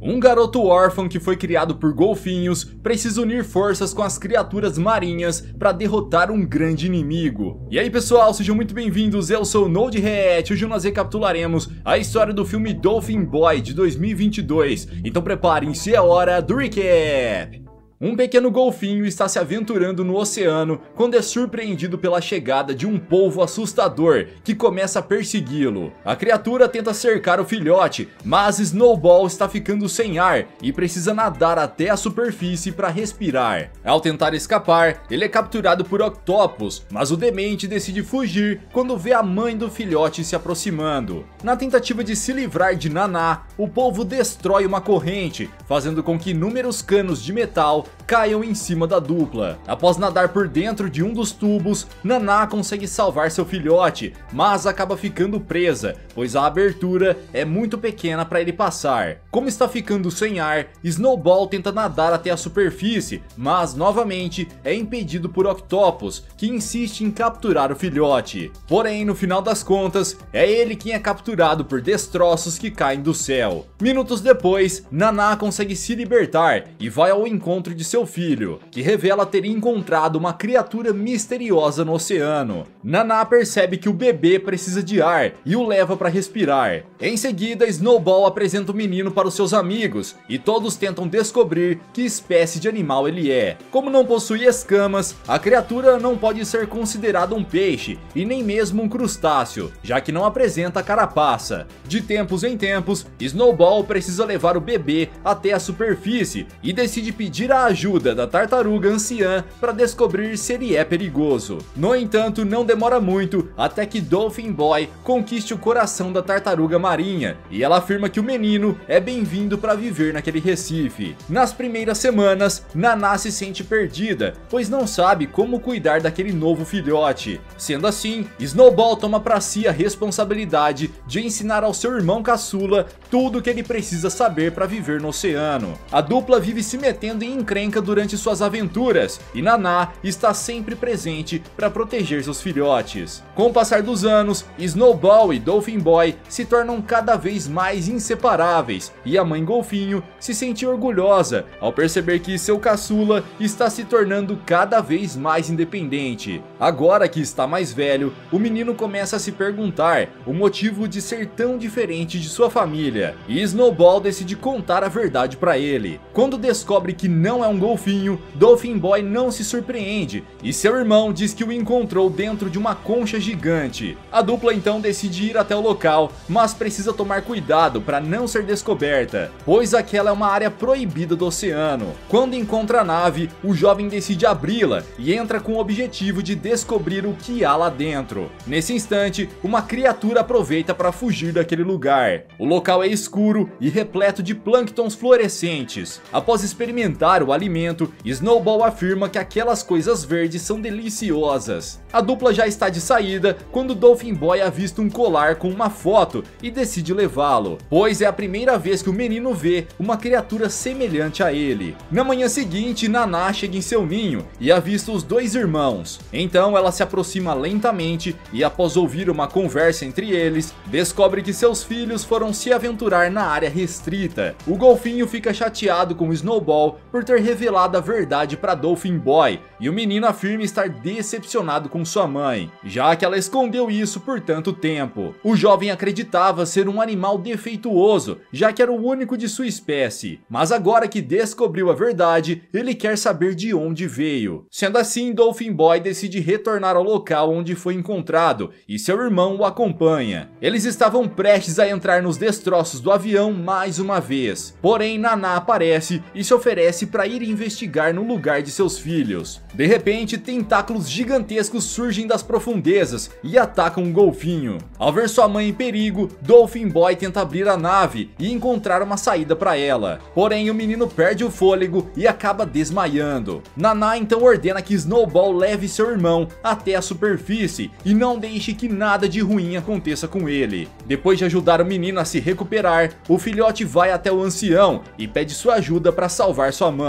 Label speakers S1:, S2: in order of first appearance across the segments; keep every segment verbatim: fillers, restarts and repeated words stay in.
S1: Um garoto órfão que foi criado por golfinhos precisa unir forças com as criaturas marinhas para derrotar um grande inimigo. E aí pessoal, sejam muito bem-vindos, eu sou o NodeReact. Hoje nós recapitularemos a história do filme Dolphin Boy de dois mil e vinte e dois. Então preparem-se, é hora do recap! Um pequeno golfinho está se aventurando no oceano quando é surpreendido pela chegada de um polvo assustador que começa a persegui-lo. A criatura tenta cercar o filhote, mas Snowball está ficando sem ar e precisa nadar até a superfície para respirar. Ao tentar escapar, ele é capturado por Octopus, mas o demente decide fugir quando vê a mãe do filhote se aproximando. Na tentativa de se livrar de Naná, o polvo destrói uma corrente, fazendo com que inúmeros canos de metal caiam em cima da dupla. Após nadar por dentro de um dos tubos, Naná consegue salvar seu filhote, mas acaba ficando presa, pois a abertura é muito pequena para ele passar. Como está ficando sem ar, Snowball tenta nadar até a superfície, mas novamente é impedido por Octopus, que insiste em capturar o filhote. Porém, no final das contas, é ele quem é capturado por destroços que caem do céu. Minutos depois, Naná consegue se libertar e vai ao encontro de seu filho, que revela ter encontrado uma criatura misteriosa no oceano. Naná percebe que o bebê precisa de ar e o leva para respirar. Em seguida, Snowball apresenta o menino para os seus amigos e todos tentam descobrir que espécie de animal ele é. Como não possui escamas, a criatura não pode ser considerada um peixe e nem mesmo um crustáceo, já que não apresenta carapaça. De tempos em tempos, Snowball precisa levar o bebê até a superfície e decide pedir a ajuda da tartaruga anciã para descobrir se ele é perigoso. No entanto, não demora muito até que Dolphin Boy conquiste o coração da tartaruga marinha e ela afirma que o menino é bem-vindo para viver naquele recife. Nas primeiras semanas, Naná se sente perdida, pois não sabe como cuidar daquele novo filhote. Sendo assim, Snowball toma para si a responsabilidade de ensinar ao seu irmão caçula tudo o que ele precisa saber para viver no oceano. A dupla vive se metendo em encrenca durante suas aventuras e Naná está sempre presente para proteger seus filhotes. Com o passar dos anos, Snowball e Dolphin Boy se tornam cada vez mais inseparáveis e a mãe golfinho se sente orgulhosa ao perceber que seu caçula está se tornando cada vez mais independente. Agora que está mais velho, o menino começa a se perguntar o motivo de ser tão diferente de sua família e Snowball decide contar a verdade para ele. Quando descobre que não é um golfinho, Dolphin Boy não se surpreende e seu irmão diz que o encontrou dentro de uma concha gigante. A dupla então decide ir até o local, mas precisa tomar cuidado para não ser descoberta, pois aquela é uma área proibida do oceano. Quando encontra a nave, o jovem decide abri-la e entra com o objetivo de descobrir o que há lá dentro. Nesse instante, uma criatura aproveita para fugir daquele lugar. O local é escuro e repleto de plânctons fluorescentes. Após experimentar o alimento, Snowball afirma que aquelas coisas verdes são deliciosas. A dupla já está de saída quando Dolphin Boy avista um colar com uma foto e decide levá-lo, pois é a primeira vez que o menino vê uma criatura semelhante a ele. Na manhã seguinte, Naná chega em seu ninho e avista os dois irmãos. Então ela se aproxima lentamente e, após ouvir uma conversa entre eles, descobre que seus filhos foram se aventurar na área restrita. O golfinho fica chateado com Snowball por ter revelado a verdade para Dolphin Boy e o menino afirma estar decepcionado com sua mãe, já que ela escondeu isso por tanto tempo. O jovem acreditava ser um animal defeituoso, já que era o único de sua espécie, mas agora que descobriu a verdade, ele quer saber de onde veio. Sendo assim, Dolphin Boy decide retornar ao local onde foi encontrado e seu irmão o acompanha. Eles estavam prestes a entrar nos destroços do avião mais uma vez, porém Naná aparece e se oferece para ir investigar no lugar de seus filhos. De repente, tentáculos gigantescos surgem das profundezas e atacam um golfinho. Ao ver sua mãe em perigo, Dolphin Boy tenta abrir a nave e encontrar uma saída para ela. Porém, o menino perde o fôlego e acaba desmaiando. Naná então ordena que Snowball leve seu irmão até a superfície e não deixe que nada de ruim aconteça com ele. Depois de ajudar o menino a se recuperar, o filhote vai até o ancião e pede sua ajuda para salvar sua mãe.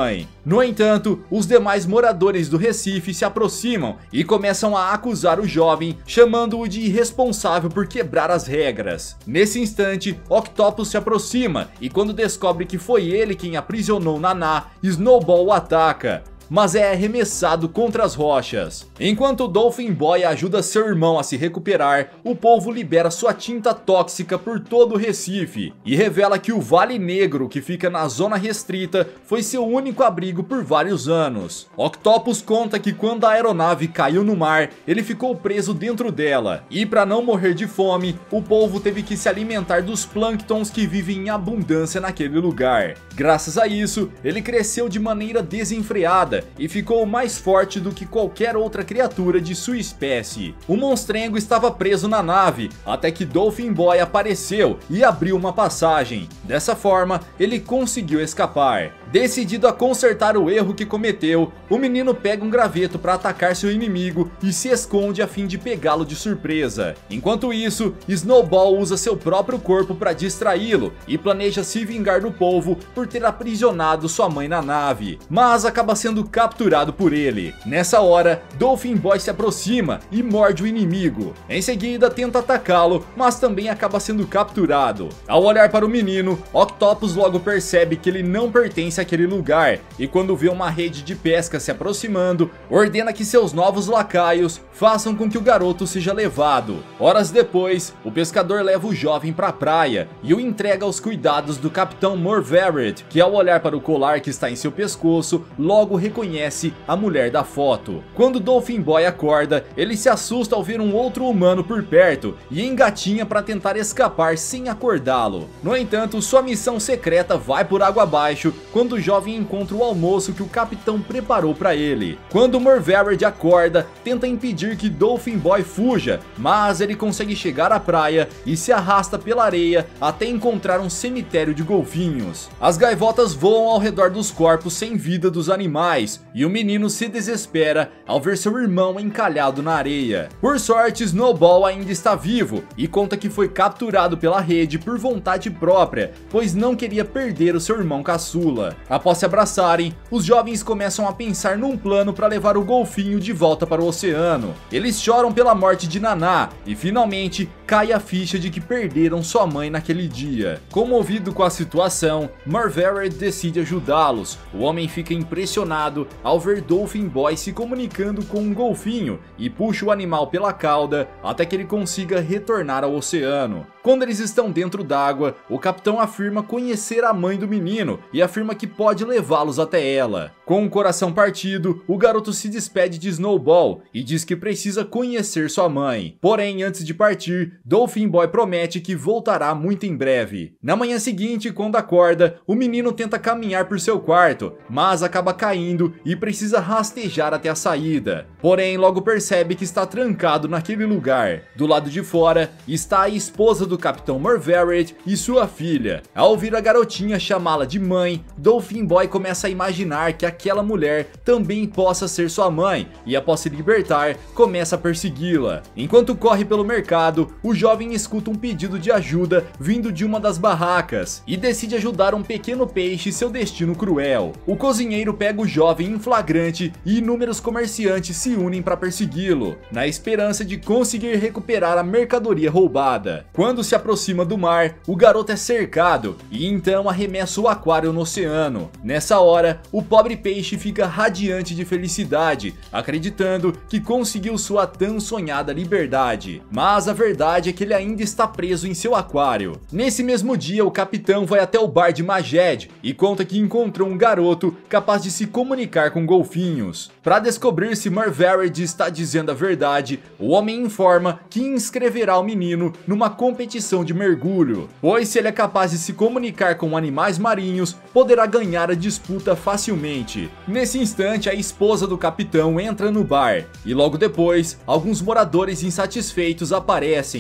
S1: mãe. No entanto, os demais moradores do Recife se aproximam e começam a acusar o jovem, chamando-o de irresponsável por quebrar as regras. Nesse instante, Octopus se aproxima e quando descobre que foi ele quem aprisionou Naná, Snowball o ataca, mas é arremessado contra as rochas. Enquanto Dolphin Boy ajuda seu irmão a se recuperar, o polvo libera sua tinta tóxica por todo o Recife e revela que o Vale Negro, que fica na zona restrita, foi seu único abrigo por vários anos. Octopus conta que quando a aeronave caiu no mar, ele ficou preso dentro dela, e para não morrer de fome, o polvo teve que se alimentar dos plânctons que vivem em abundância naquele lugar. Graças a isso, ele cresceu de maneira desenfreada e ficou mais forte do que qualquer outra criatura de sua espécie. O monstrengo estava preso na nave, até que Dolphin Boy apareceu e abriu uma passagem. Dessa forma, ele conseguiu escapar. Decidido a consertar o erro que cometeu, o menino pega um graveto para atacar seu inimigo e se esconde a fim de pegá-lo de surpresa. Enquanto isso, Snowball usa seu próprio corpo para distraí-lo e planeja se vingar do polvo por ter aprisionado sua mãe na nave, mas acaba sendo capturado por ele. Nessa hora, Dolphin Boy se aproxima e morde o inimigo. Em seguida, tenta atacá-lo, mas também acaba sendo capturado. Ao olhar para o menino, Octopus logo percebe que ele não pertence àquele lugar, e quando vê uma rede de pesca se aproximando, ordena que seus novos lacaios façam com que o garoto seja levado. Horas depois, o pescador leva o jovem para a praia e o entrega aos cuidados do Capitão Morvered, que ao olhar para o colar que está em seu pescoço, logo reconhece a mulher da foto. Quando Dolphin Boy acorda, ele se assusta ao ver um outro humano por perto e engatinha para tentar escapar sem acordá-lo. No entanto, sua missão secreta vai por água abaixo quando o jovem encontra o almoço que o capitão preparou para ele. Quando Morvered acorda, tenta impedir que Dolphin Boy fuja, mas ele consegue chegar à praia e se arrasta pela areia até encontrar um cemitério de golfinhos. As gaivotas voam ao redor dos corpos sem vida dos animais e o menino se desespera ao ver seu irmão encalhado na areia. Por sorte, Snowball ainda está vivo e conta que foi capturado pela rede por vontade própria, pois não queria perder o seu irmão caçula. Após se abraçarem, os jovens começam a pensar num plano para levar o golfinho de volta para o oceano. Eles choram pela morte de Naná e finalmente cai a ficha de que perderam sua mãe naquele dia. Comovido com a situação, Morvered decide ajudá-los. O homem fica impressionado ao ver Dolphin Boy se comunicando com um golfinho e puxa o animal pela cauda até que ele consiga retornar ao oceano. Quando eles estão dentro d'água, o capitão afirma conhecer a mãe do menino e afirma que pode levá-los até ela. Com o coração partido, o garoto se despede de Snowball e diz que precisa conhecer sua mãe. Porém, antes de partir, Dolphin Boy promete que voltará muito em breve. Na manhã seguinte, quando acorda, o menino tenta caminhar por seu quarto, mas acaba caindo e precisa rastejar até a saída. Porém, logo percebe que está trancado naquele lugar. Do lado de fora, está a esposa do Capitão Morvered e sua filha. Ao ouvir a garotinha chamá-la de mãe, Dolphin Boy começa a imaginar que aquela mulher também possa ser sua mãe e após se libertar, começa a persegui-la. Enquanto corre pelo mercado, o jovem escuta um pedido de ajuda vindo de uma das barracas e decide ajudar um pequeno peixe e seu destino cruel. O cozinheiro pega o jovem em flagrante e inúmeros comerciantes se unem para persegui-lo, na esperança de conseguir recuperar a mercadoria roubada. Quando se aproxima do mar, o garoto é cercado e então arremessa o aquário no oceano. Nessa hora, o pobre peixe fica radiante de felicidade, acreditando que conseguiu sua tão sonhada liberdade. Mas a verdade é que ele ainda está preso em seu aquário. Nesse mesmo dia, o capitão vai até o bar de Majed e conta que encontrou um garoto capaz de se comunicar com golfinhos. Para descobrir se Morvered está dizendo a verdade, o homem informa que inscreverá o menino numa competição de mergulho, pois se ele é capaz de se comunicar com animais marinhos, poderá ganhar a disputa facilmente. Nesse instante, a esposa do capitão entra no bar e logo depois, alguns moradores insatisfeitos aparecem.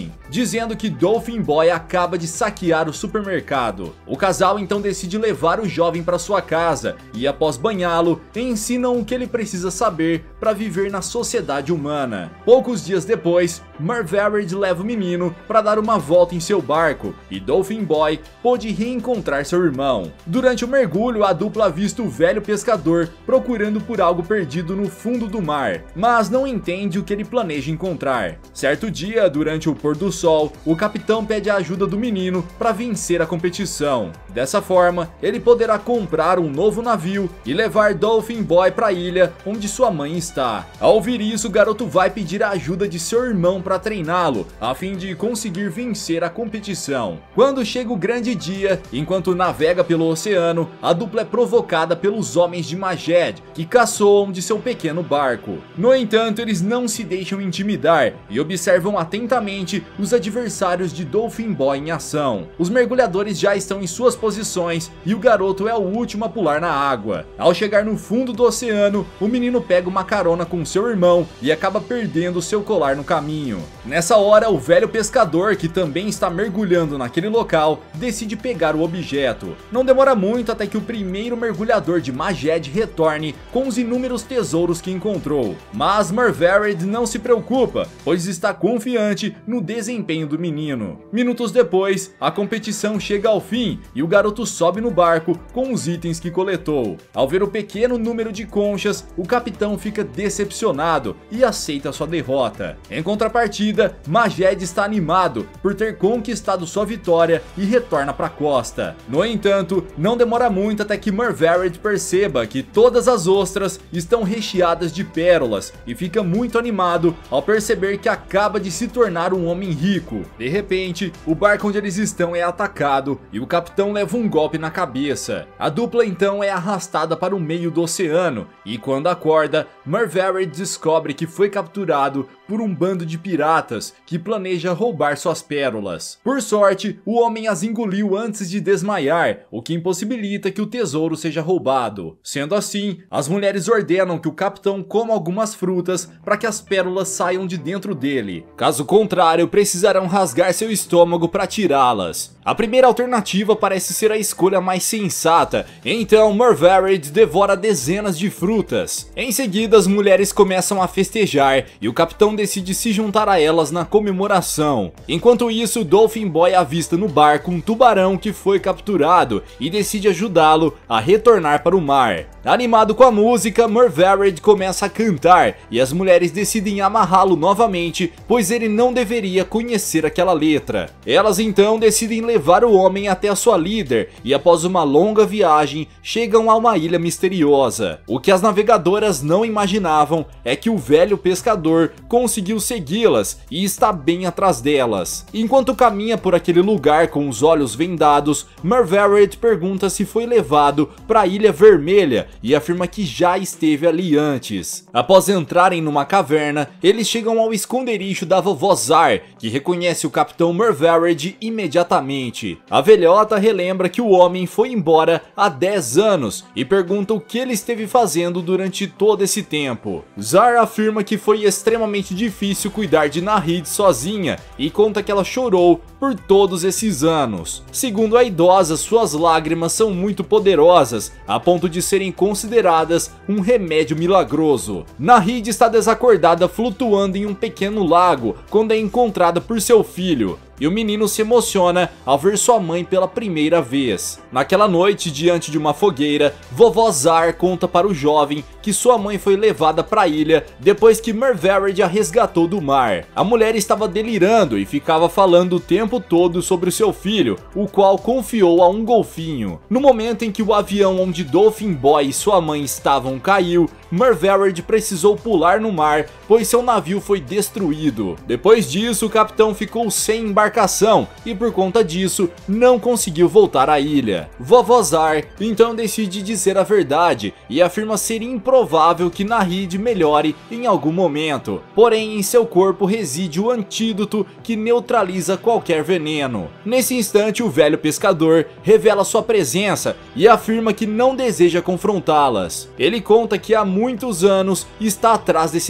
S1: mensagem, dizendo que Dolphin Boy acaba de saquear o supermercado. O casal então decide levar o jovem para sua casa e, após banhá-lo, ensinam o que ele precisa saber para viver na sociedade humana. Poucos dias depois, Marverid leva o menino para dar uma volta em seu barco e Dolphin Boy pôde reencontrar seu irmão. Durante o mergulho, a dupla avista o velho pescador procurando por algo perdido no fundo do mar, mas não entende o que ele planeja encontrar. Certo dia, durante o pôr do sol, o capitão pede a ajuda do menino para vencer a competição. Dessa forma, ele poderá comprar um novo navio e levar Dolphin Boy para a ilha onde sua mãe está. Ao ouvir isso, o garoto vai pedir a ajuda de seu irmão para treiná-lo, a fim de conseguir vencer a competição. Quando chega o grande dia, enquanto navega pelo oceano, a dupla é provocada pelos homens de Maged, que caçoam de seu pequeno barco. No entanto, eles não se deixam intimidar e observam atentamente os adversários de Dolphin Boy em ação. Os mergulhadores já estão em suas posições e o garoto é o último a pular na água. Ao chegar no fundo do oceano, o menino pega uma carona com seu irmão e acaba perdendo seu colar no caminho. Nessa hora, o velho pescador, que também está mergulhando naquele local, decide pegar o objeto. Não demora muito até que o primeiro mergulhador de Maged retorne com os inúmeros tesouros que encontrou. Mas Marverid não se preocupa, pois está confiante no desempenho do menino. Minutos depois, a competição chega ao fim e o garoto sobe no barco com os itens que coletou. Ao ver o pequeno número de conchas, o capitão fica decepcionado e aceita sua derrota. Em contrapartida, Maged está animado por ter conquistado sua vitória e retorna para a costa. No entanto, não demora muito até que Marverid perceba que todas as ostras estão recheadas de pérolas e fica muito animado ao perceber que acaba de se tornar um homem rico. De repente, o barco onde eles estão é atacado e o capitão leva um golpe na cabeça. A dupla então é arrastada para o meio do oceano e, quando acorda, Marverid descobre que foi capturado por um bando de piratas que planeja roubar suas pérolas. Por sorte, o homem as engoliu antes de desmaiar, o que impossibilita que o tesouro seja roubado. Sendo assim, as mulheres ordenam que o capitão coma algumas frutas para que as pérolas saiam de dentro dele. Caso contrário, precisarão rasgar seu estômago para tirá-las. A primeira alternativa parece ser a escolha mais sensata, então Marverid devora dezenas de frutas. Em seguida, as mulheres começam a festejar e o capitão decide se juntar a elas na comemoração. Enquanto isso, Dolphin Boy avista no barco um tubarão que foi capturado e decide ajudá-lo a retornar para o mar. Animado com a música, Marverid começa a cantar e as mulheres decidem amarrá-lo novamente, pois ele não deveria conhecer aquela letra. Elas então decidem levar o homem até a sua líder e, após uma longa viagem, chegam a uma ilha misteriosa. O que as navegadoras não imaginavam é que o velho pescador conseguiu segui-las e está bem atrás delas. Enquanto caminha por aquele lugar com os olhos vendados, Marverid pergunta se foi levado para a Ilha Vermelha e afirma que já esteve ali antes. Após entrarem numa caverna, eles chegam ao esconderijo da vovó Zar, que reconhece o capitão Marverid imediatamente. A velhota relembra que o homem foi embora há dez anos e pergunta o que ele esteve fazendo durante todo esse tempo. Zar afirma que foi extremamente difícil cuidar de Nahid sozinha e conta que ela chorou por todos esses anos. Segundo a idosa, suas lágrimas são muito poderosas, a ponto de serem consideradas um remédio milagroso. Nahid está desacordada flutuando em um pequeno lago quando é encontrada por seu filho. E o menino se emociona ao ver sua mãe pela primeira vez. Naquela noite, diante de uma fogueira, vovó Zar conta para o jovem que sua mãe foi levada para a ilha depois que Marverid a resgatou do mar. A mulher estava delirando e ficava falando o tempo todo sobre o seu filho, o qual confiou a um golfinho. No momento em que o avião onde Dolphin Boy e sua mãe estavam caiu, Marverid precisou pular no mar, pois seu navio foi destruído. Depois disso, o capitão ficou sem embarcação e por conta disso não conseguiu voltar à ilha. Vovó Zar então decide dizer a verdade e afirma ser improvável que Nahid melhore em algum momento, porém em seu corpo reside o antídoto que neutraliza qualquer veneno. Nesse instante, o velho pescador revela sua presença e afirma que não deseja confrontá-las. Ele conta que há muitos anos está atrás desse antídoto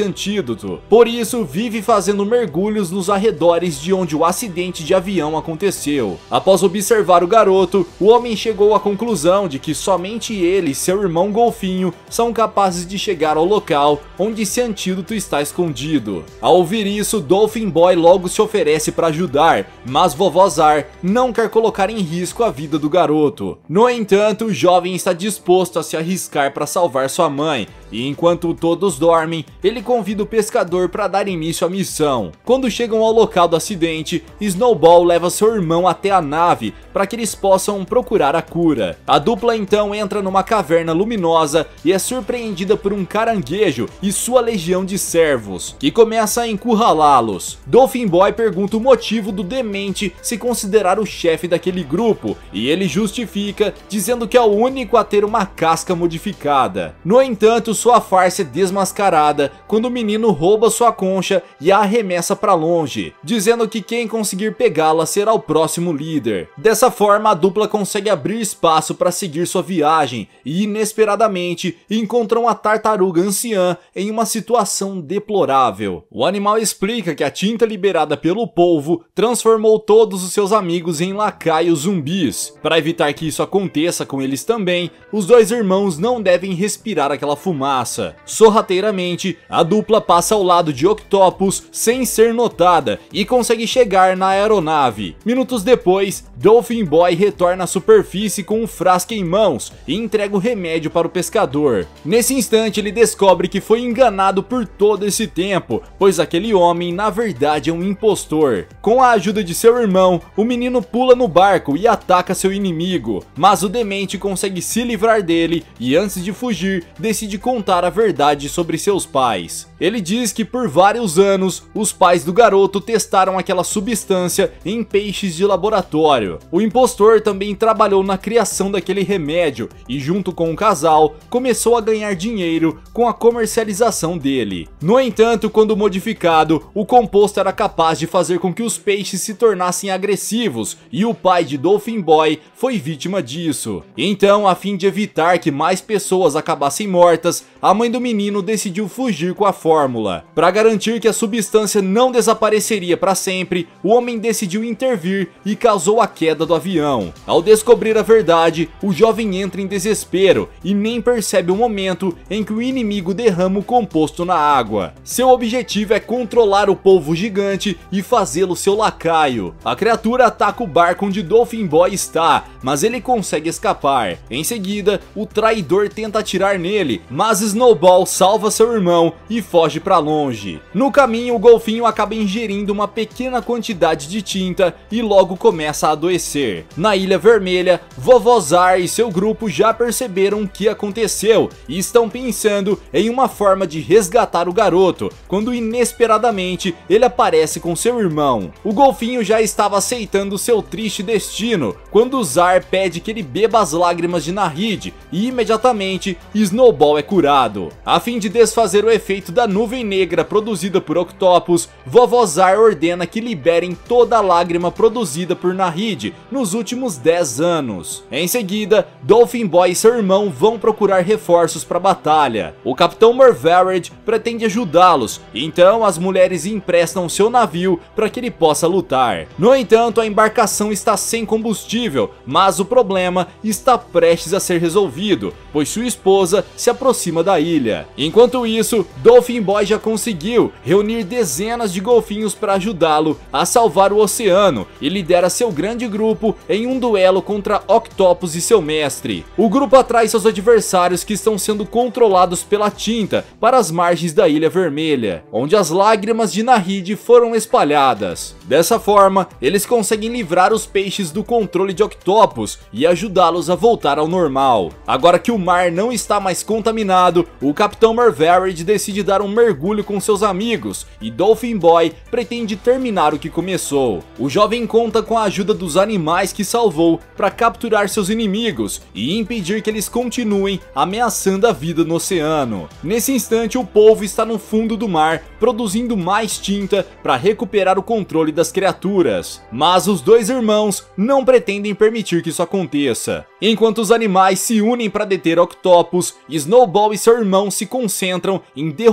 S1: antídoto. Por isso, vive fazendo mergulhos nos arredores de onde o acidente de avião aconteceu. Após observar o garoto, o homem chegou à conclusão de que somente ele e seu irmão Golfinho são capazes de chegar ao local onde esse antídoto está escondido. Ao ouvir isso, Dolphin Boy logo se oferece para ajudar, mas Vovó Zar não quer colocar em risco a vida do garoto. No entanto, o jovem está disposto a se arriscar para salvar sua mãe, e enquanto todos dormem, ele convida o pescador para dar início à missão. Quando chegam ao local do acidente, Snowball leva seu irmão até a nave para que eles possam procurar a cura. A dupla então entra numa caverna luminosa e é surpreendida por um caranguejo e sua legião de servos, que começa a encurralá-los. Dolphin Boy pergunta o motivo do demente se considerar o chefe daquele grupo, e ele justifica dizendo que é o único a ter uma casca modificada. No entanto, sua farsa é desmascarada quando o menino rouba sua concha e a arremessa para longe, dizendo que quem conseguir pegá-la será o próximo líder. Dessa forma, a dupla consegue abrir espaço para seguir sua viagem e, inesperadamente, encontram a tartaruga anciã em uma situação deplorável. O animal explica que a tinta liberada pelo polvo transformou todos os seus amigos em lacaios zumbis. Para evitar que isso aconteça com eles também, os dois irmãos não devem respirar aquela fumaça. Sorrateiramente, a dupla passa ao lado de Octopus sem ser notada e consegue chegar na aeronave. Minutos depois, Dolphin Boy retorna à superfície com um frasco em mãos e entrega o remédio para o pescador. Nesse instante, ele descobre que foi enganado por todo esse tempo, pois aquele homem na verdade é um impostor. Com a ajuda de seu irmão, o menino pula no barco e ataca seu inimigo, mas o demente consegue se livrar dele e, antes de fugir, decide contar a verdade sobre seus pais. Ele diz que por vários anos, os pais do garoto testaram aquela substância em peixes de laboratório. O impostor também trabalhou na criação daquele remédio e, junto com o casal, começou a ganhar dinheiro com a comercialização dele. No entanto, quando modificado, o composto era capaz de fazer com que os peixes se tornassem agressivos, e o pai de Dolphin Boy foi vítima disso. Então, a fim de evitar que mais pessoas acabassem mortas, a mãe do menino decidiu fugir com a fórmula. Para garantir que a substância não desapareceria para sempre, o homem decidiu intervir e causou a queda do avião. Ao descobrir a verdade, o jovem entra em desespero e nem percebe o momento em que o inimigo derrama o composto na água. Seu objetivo é controlar o polvo gigante e fazê-lo seu lacaio. A criatura ataca o barco onde Dolphin Boy está, mas ele consegue escapar. Em seguida, o traidor tenta atirar nele, mas Snowball salva seu irmão e foge para longe. No caminho, o golfinho acaba ingerindo uma pequena quantidade de tinta e logo começa a adoecer. Na Ilha Vermelha, Vovó Zar e seu grupo já perceberam o que aconteceu e estão pensando em uma forma de resgatar o garoto, quando inesperadamente ele aparece com seu irmão. O golfinho já estava aceitando seu triste destino quando Zar pede que ele beba as lágrimas de Nahid e imediatamente Snowball é curado. A fim de desfazer o efeito da nuvem negra produzida por Octopus, Vovó Zar ordena que liberem toda a lágrima produzida por Nahid nos últimos dez anos. Em seguida, Dolphin Boy e seu irmão vão procurar reforços para a batalha. O Capitão Mervared pretende ajudá-los, então as mulheres emprestam seu navio para que ele possa lutar. No entanto, a embarcação está sem combustível, mas o problema está prestes a ser resolvido, pois sua esposa se aproxima da ilha. Enquanto isso, Dolphin Boy já conseguiu reunir dezenas de golfinhos para ajudá-lo a salvar o oceano e lidera seu grande grupo em um duelo contra Octopus e seu mestre. O grupo atrai seus adversários que estão sendo controlados pela tinta para as margens da Ilha Vermelha, onde as lágrimas de Nahid foram espalhadas. Dessa forma, eles conseguem livrar os peixes do controle de Octopus e ajudá-los a voltar ao normal. Agora que o mar não está mais contaminado, o Capitão Mervared decide dar um mergulho com seus amigos e Dolphin Boy pretende terminar o que começou. O jovem conta com a ajuda dos animais que salvou para capturar seus inimigos e impedir que eles continuem ameaçando a vida no oceano. Nesse instante, o polvo está no fundo do mar produzindo mais tinta para recuperar o controle das criaturas, mas os dois irmãos não pretendem permitir que isso aconteça. Enquanto os animais se unem para deter Octopus, Snowball e seu irmão se concentram em derrotar o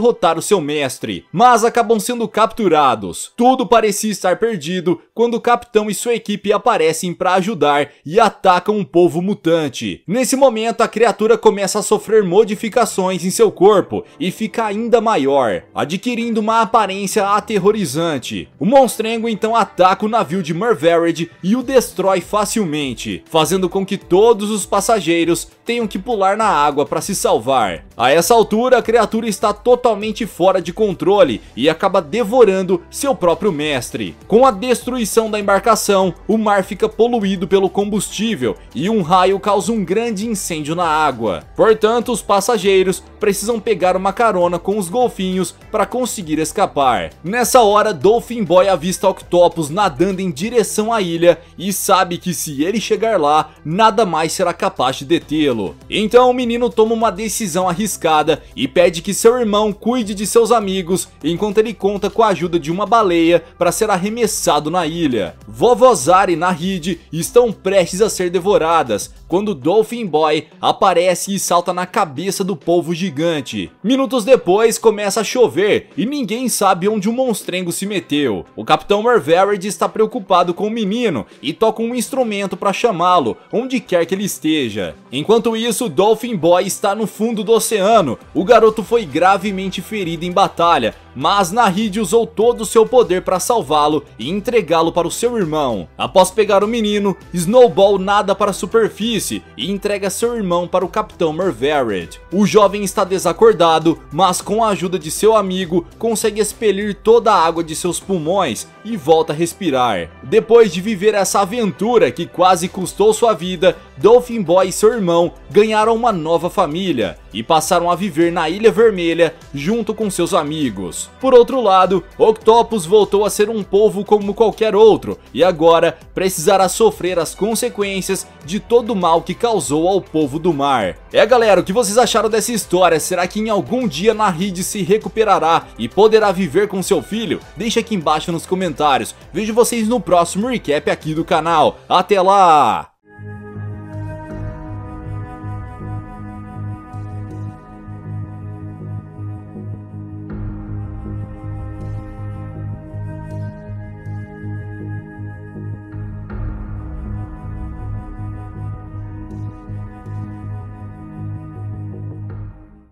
S1: seu mestre, mas acabam sendo capturados. Tudo parecia estar perdido quando o capitão e sua equipe aparecem para ajudar e atacam um polvo mutante. Nesse momento, a criatura começa a sofrer modificações em seu corpo e fica ainda maior, adquirindo uma aparência aterrorizante. O monstrengo então ataca o navio de Mervered e o destrói facilmente, fazendo com que todos os passageiros tenham que pular na água para se salvar. A essa altura, a criatura está totalmente fora de controle e acaba devorando seu próprio mestre. Com a destruição da embarcação, o mar fica poluído pelo combustível e um raio causa um grande incêndio na água. Portanto, os passageiros precisam pegar uma carona com os golfinhos para conseguir escapar. Nessa hora, Dolphin Boy avista Octopus nadando em direção à ilha e sabe que se ele chegar lá, nada mais será capaz de detê-lo. Então o menino toma uma decisão arriscada e pede que seu irmão cuide de seus amigos enquanto ele conta com a ajuda de uma baleia para ser arremessado na ilha. Vovó Zara e Nahid estão prestes a ser devoradas quando Dolphin Boy aparece e salta na cabeça do polvo gigante. Minutos depois começa a chover e ninguém sabe onde o monstrengo se meteu. O Capitão Mervered está preocupado com o menino e toca um instrumento para chamá-lo onde quer que ele esteja. Enquanto isso, Dolphin Boy está no fundo do oceano. O garoto foi gravemente ferido em batalha, mas Nahid usou todo o seu poder para salvá-lo e entregá-lo para o seu irmão. Após pegar o menino, Snowball nada para a superfície e entrega seu irmão para o Capitão Mervered. O jovem está desacordado, mas com a ajuda de seu amigo, consegue expelir toda a água de seus pulmões e volta a respirar. Depois de viver essa aventura que quase custou sua vida, Dolphin Boy e seu irmão ganharam uma nova família e passaram a viver na Ilha Vermelha junto com seus amigos. Por outro lado, Octopus voltou a ser um polvo como qualquer outro e agora precisará sofrer as consequências de todo o mal que causou ao povo do mar. É galera, o que vocês acharam dessa história? Será que em algum dia Nahid se recuperará e poderá viver com seu filho? Deixa aqui embaixo nos comentários. Vejo vocês no próximo recap aqui do canal. Até lá!